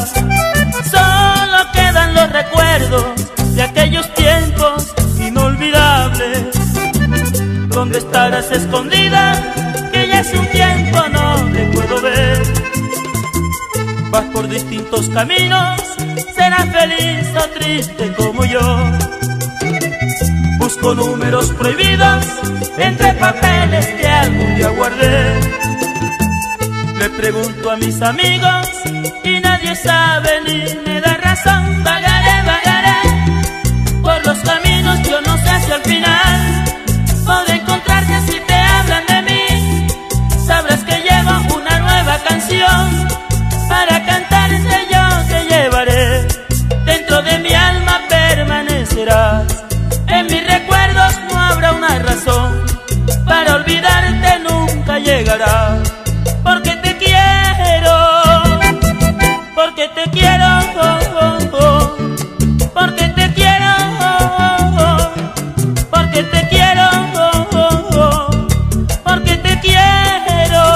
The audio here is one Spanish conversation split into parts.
Solo quedan los recuerdos de aquellos tiempos inolvidables. ¿Dónde estarás escondida? Que ya hace un tiempo no te puedo ver. Vas por distintos caminos, serás feliz o triste como yo. Busco números prohibidos entre papeles que algún día guardé. Le pregunto a mis amigos y nadie sabe ni me da razón. Vagaré, vagaré por los caminos, yo no sé si al final podré encontrarte. Si te hablan de mí, sabrás que llevo una nueva canción para cantarte. Yo te llevaré, dentro de mi alma permanecerás. En mis recuerdos no habrá una razón, para olvidarte nunca llegará. Porque te quiero, porque te quiero, porque te quiero, porque te quiero, porque te quiero.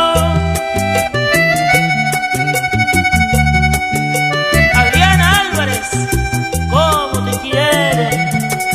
Adriana Álvarez, ¿cómo te quiere?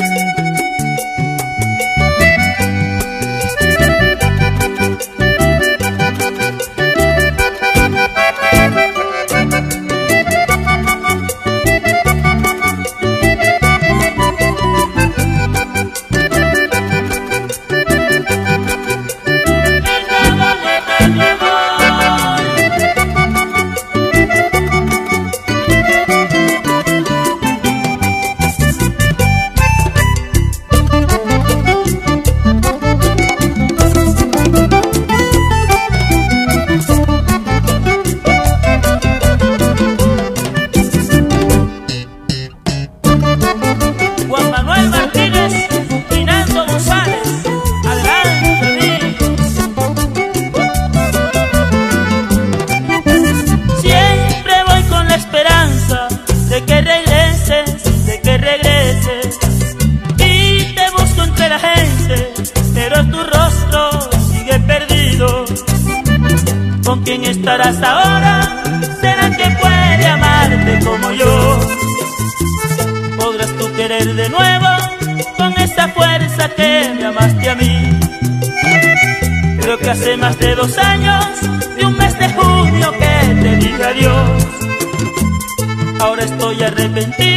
¿Con quién estarás ahora? ¿Será que puede amarte como yo? ¿Podrás tú querer de nuevo con esa fuerza que me amaste a mí? Creo que hace más de 2 años, de un mes de junio que te dije adiós. Ahora estoy arrepentido